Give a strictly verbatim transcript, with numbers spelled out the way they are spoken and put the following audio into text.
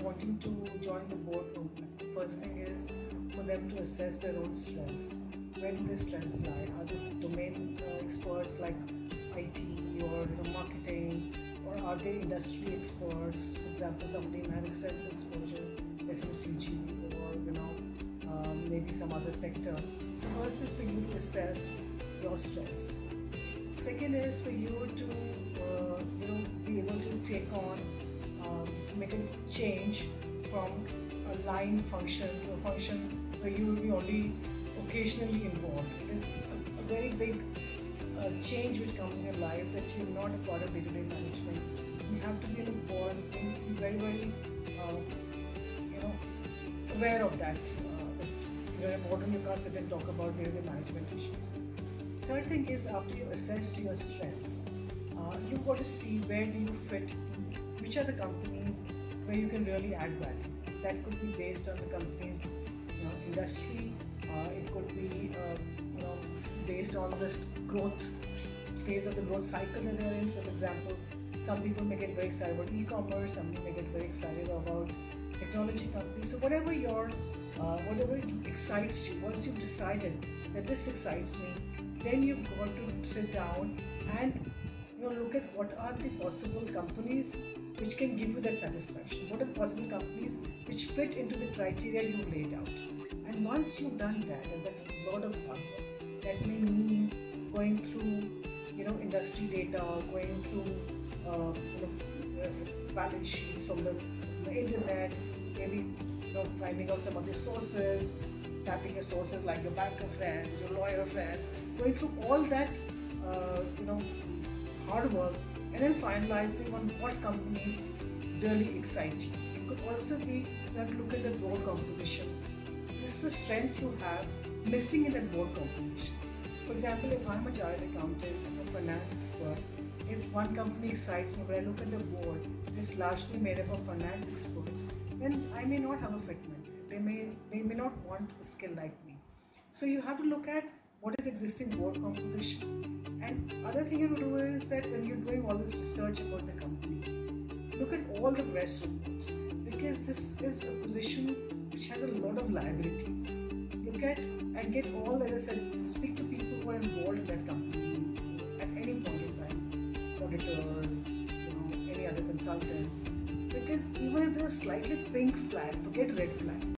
wanting to join the boardroom, first thing is for them to assess their own strengths. Where do their strengths lie? Are they domain uh, experts like I T or you know, marketing, or are they industry experts? For example, somebody might have extensive exposure, F M C G, or you know um, maybe some other sector. So first is for you to assess your strengths. Second is for you to uh, you know be able to take on um, to make a change from a line function to a function where you will be only occasionally involved. It is a, a very big uh, change which comes in your life, that you're not a part of day-to-day management. You have to be on board and be very very uh, you know aware of that. Uh, that you're in a boardroom, you can't sit and talk about day-to-day management issues. Third thing is, after you assess your strengths, uh, you've got to see where do you fit, which are the companies where you can really add value. That could be based on the company's you know, industry. Uh, it could be uh, you know based on this growth phase of the growth cycle that they're in. So, for example, some people may get very excited about e-commerce. Some people may get very excited about technology companies. So, whatever your uh, whatever excites you, once you've decided that this excites me, then you've got to sit down and you know look at what are the possible companies which can give you that satisfaction. What are the possible companies which fit into the criteria you've laid out? And once you've done that, and that's a lot of hard work, that may mean going through you know industry data, going through uh, you know, uh, balance sheets from the, the internet, maybe you know finding out some of the sources, tapping your sources like your banker friends, your lawyer friends, going through all that uh, you know hard work, and then finalizing on what companies really excite you. It could also be you have to look at the board composition. This is the strength you have missing in that board composition. For example, if I'm a chartered accountant, I'm a finance expert, if one company excites me, but I look at the board, it's largely made up of finance experts, then I may not have a fitment. They may they may not want a skill like me. So you have to look at what is existing board composition. And other thing you have to do is that when you're doing all this research about the company, look at all the press reports, because this is a position which has a lot of liabilities. Look at and get all, as I said, speak to people who are involved in that company at any point in time, auditors, you know, any other consultants. Because even if there's a slightly pink flag, forget red flag.